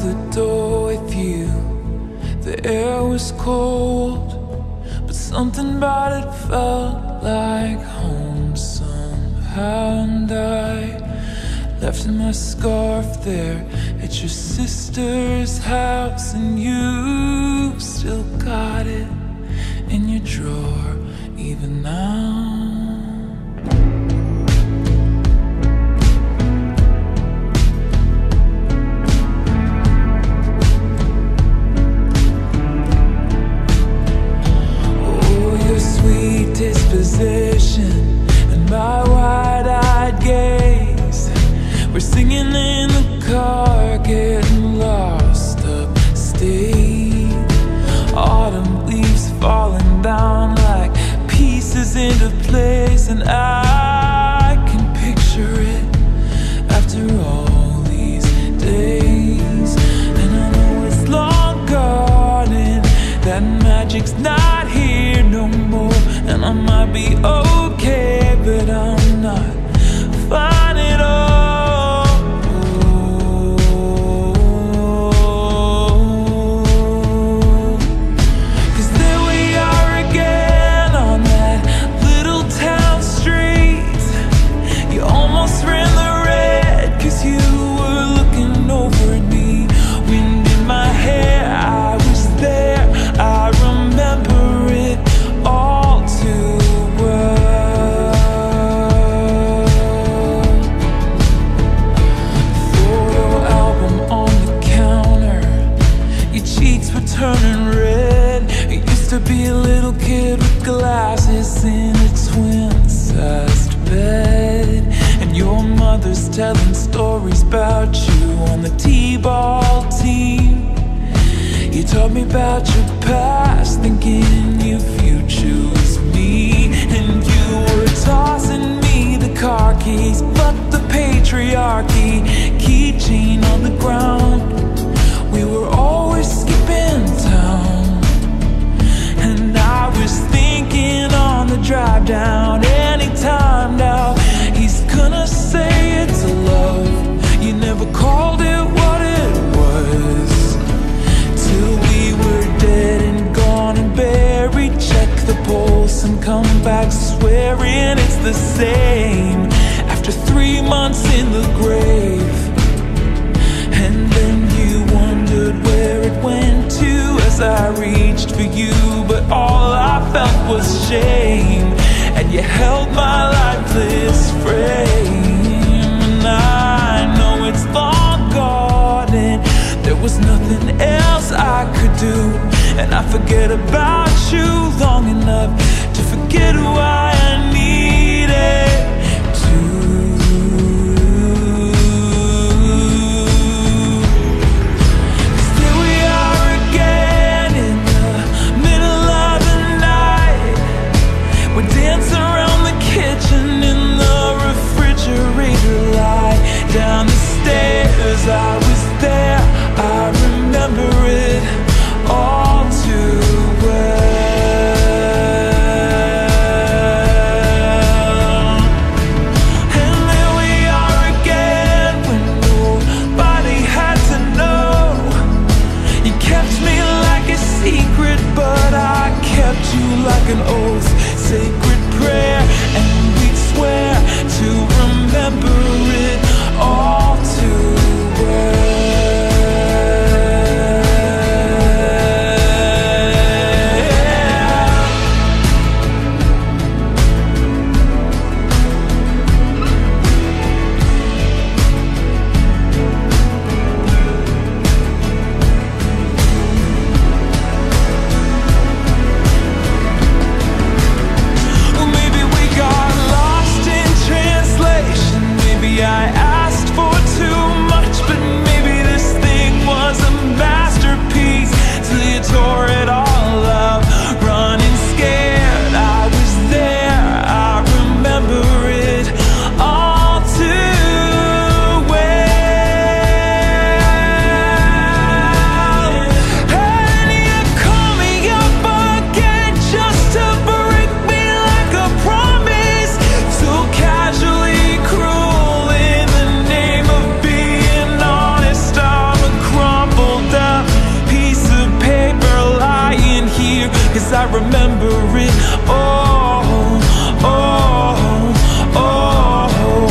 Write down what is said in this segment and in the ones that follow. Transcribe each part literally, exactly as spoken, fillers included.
the door with you. The air was cold, but something about it felt like home somehow. And I left my scarf there at your sister's house, and you still got it in your drawer even now. Disposition and my wide-eyed gaze, we're singing in the car, getting lost upstate. Autumn leaves falling down like pieces into place, and I can picture it after all these days. And I know it's long gone and that magic's not here no more. And I might be okay, but I'm not fine at all. Cause there we are again on that little town street. You almost ran the red cause you were looking over at me. Wind in my hair, I was there, I remember it all too well. Photo album on the counter, your cheeks were turning red. You used to be a little kid with glasses in a twin-sized bed, and your mother's telling stories about you on the t-ball team. You told me about your past, thinking your future was me. And you were tossing me the car keys, fuck the patriarchy, keychain on the ground. We were always skipping town, and I was thinking on the drive down, anytime now he's gonna say it's a love. You never called it what it was, till we were dead and gone and buried. Check the pulse and come back swearing it's the same after three months in the grave. And then you wondered where it went to as I reached for you, but all I felt was shame, and you held my lifeless frame. And I know it's long gone and there was nothing else I could do, and I forget about you long enough to forget who I needed to. Cause there we are again in the middle of the night. We're dancing around the kitchen in the refrigerator light. Down the stairs, I was there, I remember it all too well. And there we are again when nobody had to know. You kept me like a secret, but I kept you like an oath. Sacred prayer, and we'd swear to remember it all too well. I remember it all, oh, oh.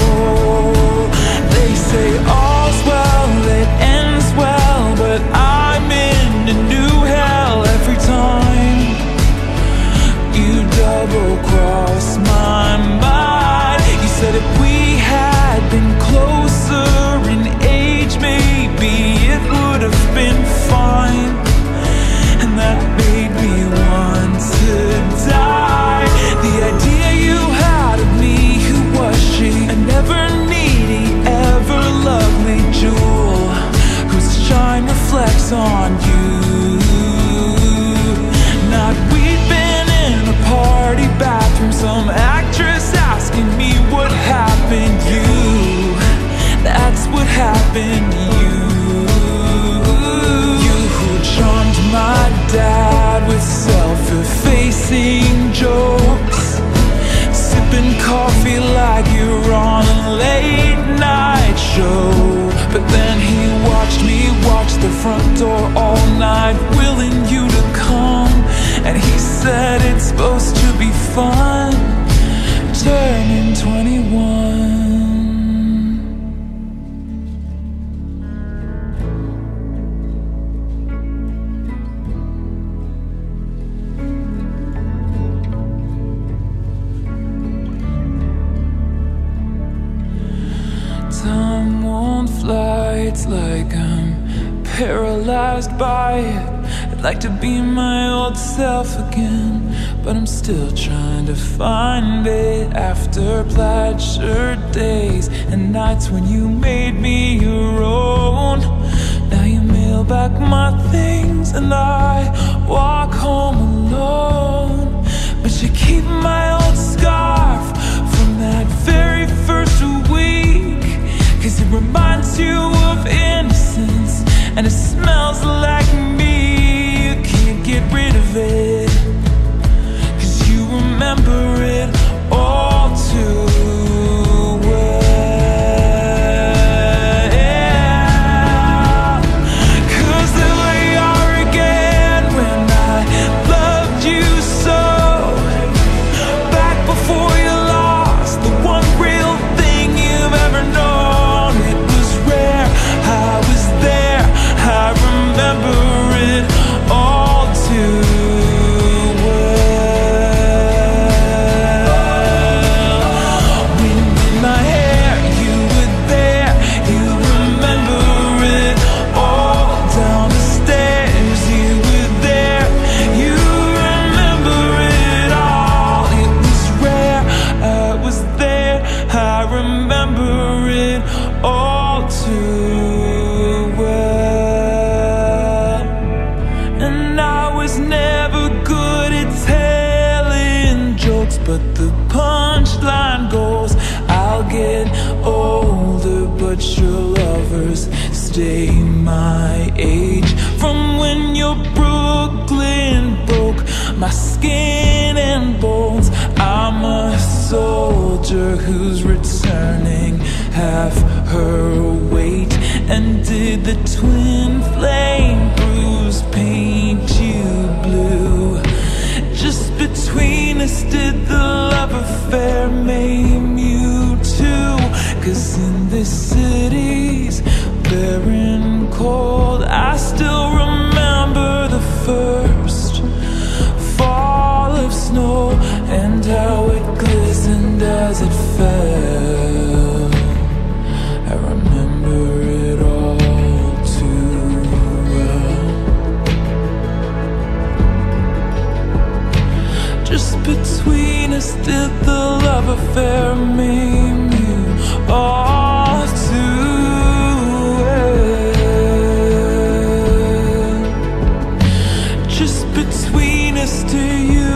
They say all's well that ends well, but I'm in a new hell every time you double-cross my mind. You said if we had been closer in age, maybe it would have been fine, and that made me want to die. The idea you had of me, who was she? A never-needy, ever-lovely jewel whose shine reflects on you. Not we'd been in a party bathroom, some actress asking me what happened. You, that's what happened to you. You who charmed my dad with self-effacing jokes, sipping coffee like you're on a late-night show. But then he watched me watch the front door all night, willing you to come, and he said it's supposed to be fun, turning twenty-one. Time won't fly, it's like I'm paralyzed by it. I'd like to be my old self again, but I'm still trying to find it. After plaid shirt days and nights when you made me your own, now you mail back my things and I walk home alone. But you keep my old scarf from that very first week, 'cause it reminds you of innocence and it smells like me. You can't get rid of it, 'cause you remember it all too well. 'Cause there we are again when I loved you so, back before you lost the one real thing you've ever known. It was rare, I was there, I remember it all too well. Wind in my hair, you were there, you remember it all. Down the stairs, you were there, you remember it all. It was rare, I was there, I remember it all too well. And I was never good at telling jokes, but the punchline goes, I'll get older, but your lovers stay my age. From when your Brooklyn broke my skin and bones, I'm a soldier who's returning half her weight. And did the twin flame bruise paint you blue? Just between us, did the love affair maim you too? 'Cause in this city's barren cold, I still remember the first fall of snow and how it glistened as it fell. I remember it all too well. Just between us, did the love affair maim you all too well? Just between us, do you